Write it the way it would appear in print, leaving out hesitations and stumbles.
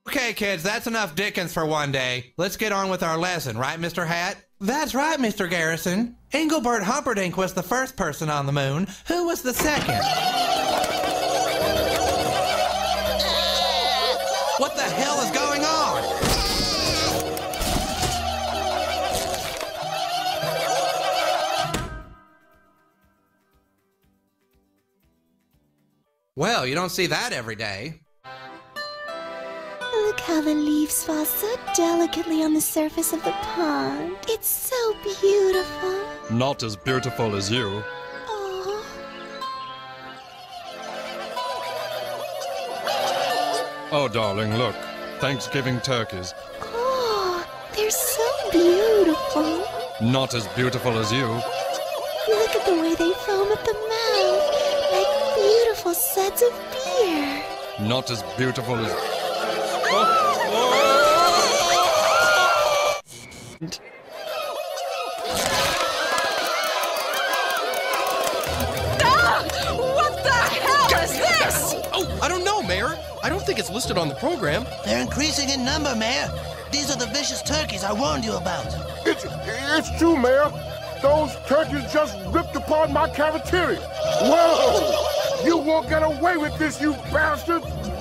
Okay, kids, that's enough Dickens for one day. Let's get on with our lesson, right, Mr. Hat? That's right, Mr. Garrison. Engelbert Humperdinck was the first person on the moon. Who was the second? What the hell is going on? Well, you don't see that every day. Look how the leaves fall so delicately on the surface of the pond. It's so beautiful. Not as beautiful as you. Oh. Oh, darling, look. Thanksgiving turkeys. Oh, they're so beautiful. Not as beautiful as you. Look at the way they foam at the mouth, like beautiful suds of beer. Not as beautiful as... What the hell is this? Oh, I don't know, Mayor. I don't think it's listed on the program. They're increasing in number, Mayor. These are the vicious turkeys I warned you about. It's true, Mayor. Those turkeys just ripped apart my cafeteria. Whoa! You won't get away with this, you bastards!